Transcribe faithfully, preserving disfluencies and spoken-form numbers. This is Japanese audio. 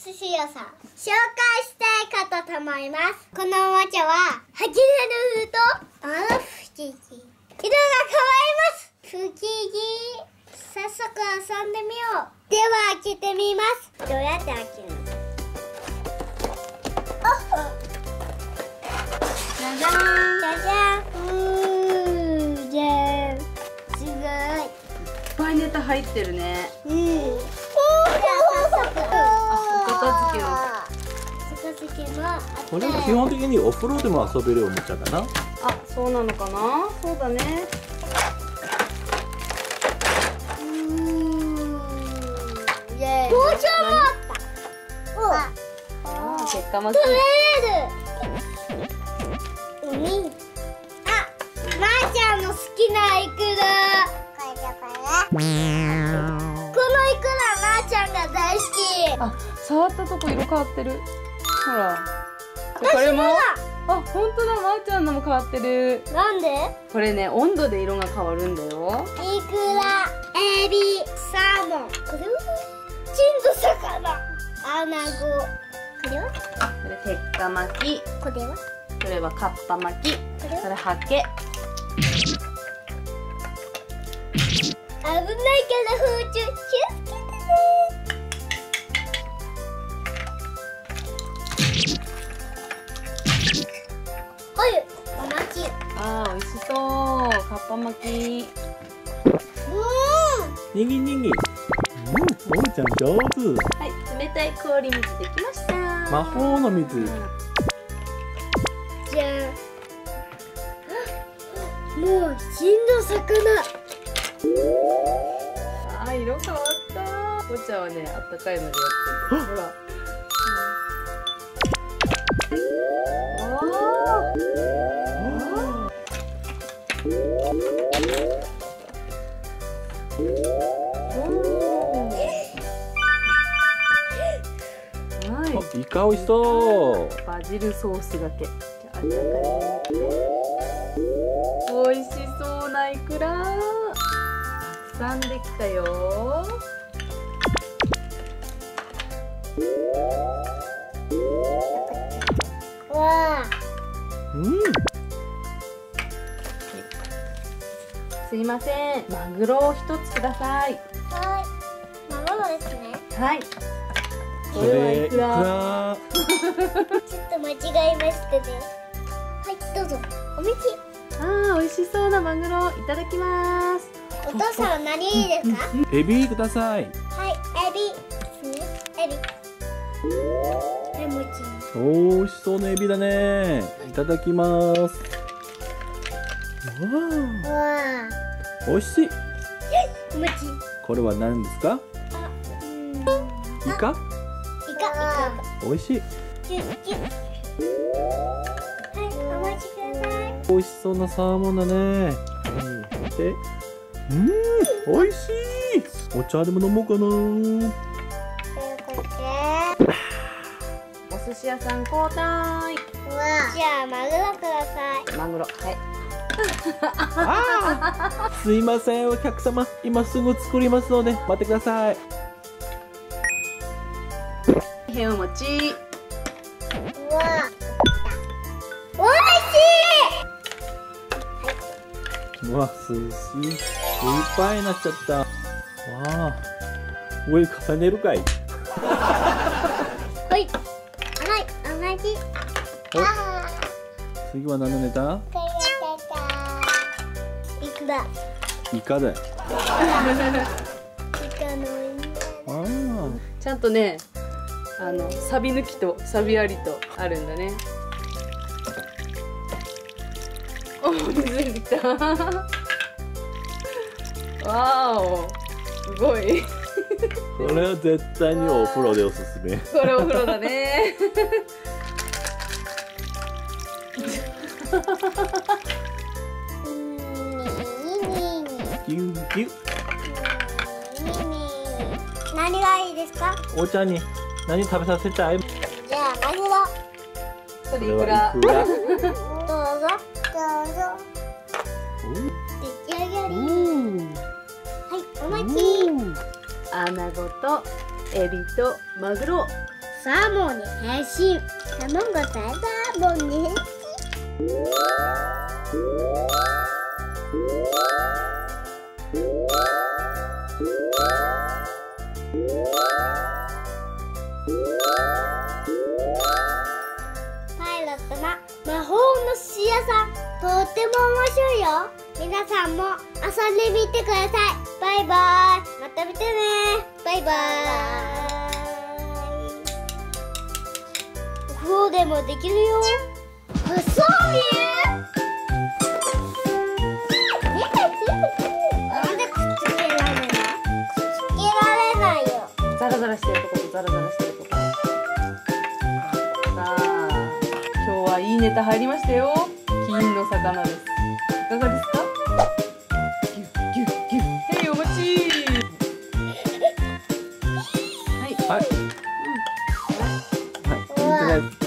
寿司屋さん紹介したいかと思います。このおもちゃははちねるとあら不思議、色が変わります。不思議。早速遊んでみよう。では開けてみます。どうやって開けるの？じゃじゃーん。じゃじゃーん。うーじゃーん。すごい。 いっぱいネタ入ってるね。 うん。じゃあ早速。 お片付けを。 片付けもあって。 これは基本的にお風呂でも遊べるおもちゃかな。 あ、そうなのかな。そうだね。 うーん。イエーイ。包丁もあった。お。 ああ、結果巻き。 取れる。うん。あ、まーちゃんの好きなイクラ。これこれ。このイクラまーちゃんが大好き。 あ、触ったとこ色変わってる。ほら。これも。あ、本当だ、まーちゃんのも変わってる。 なんで？ これね、温度で色が変わるんだよ。 イクラ、エビ、サーモン。これはチンと魚。アナゴ。これは？ これ鉄火巻き。 これは？ これはカッパ巻き。 これは？ これハケ。 危ないから包丁気をつけてね。はい、お巻き。 あー、美味しそう。カッパ巻き。 うにぎにぎ。うん、おもちゃん上手。 はい、冷たい氷水できました。 魔法の水。 ーん。じゃあ。もう死んだ魚。 あー、色変わった。お茶はね、あったかいのでやってる。ほら。はい。 イカ美味しそう。 バジルソースがけ。じゃあ、あったかいの美味しそうなイクラ。たくさんできたよ。 わあ。 うん。 すいません、マグロを一つください。 はい。マグロですね。 はい。 これイクラ。 ちょっと間違えましたね。はい、どうぞ。おみち。 あー、美味しそうなマグロ、いただきます。 お父さんは何ですか？ エビください。 はい、エビですね。エビ。え、もち。 おー、美味しそうなエビだね。いただきます。わあ、 わあ。 美味しい。 もち。 これは何ですか？ あ、うん。 イカ？ イカ、イカ。 美味しい。 キュッキュッ。はい、お待ちください。 美味しそうなサーモンだね。はい、で、うん、美味しい。お茶でも飲もうかな。 お寿司屋さん交代。 じゃあマグロください。 マグロ、はい。 あー、すいません、お客様、今すぐ作りますので待ってください。 へお餅。 うわ。おいしい。 うわ、寿司いっぱいになっちゃった。わあ、上重ねるかい。 はい。はい、同じ。 お、 あ次は何のネタ？ ー、いくら。 イカだよ。 イカのああ、 ちゃんとね、あのサビ抜きとサビありとあるんだね。お、水出てきた。わーお、すごい。 これは絶対にお風呂でおすすめ。 これお風呂だね。 ギュッギュッ。 何がいいですか？ お茶に何食べさせたい？ じゃあマグロ。 これいくこれはらイ。クラ。 どうぞどうぞ。出来上がり。はい、お待ち。 アナゴとエビとマグロ。 そサーモンに変身。卵がサーモンに変身。パイロットの魔法の寿司屋さん、とっても面白いよ。皆さんも遊んでみてください。バイバイ。また見てね。バイバイ。お風呂でもできるよ。ハサミ？なんでくっつけられないの？くっつけられないよ。 ザラザラしてるとことザラザラしてるとこ。さあ、今日はいいネタ入りましたよ。金の魚です。いかがですか？ギュッギュッギュッ。へい、お待ち。はい。 はい。 うん。 はい。いいんじゃないですか。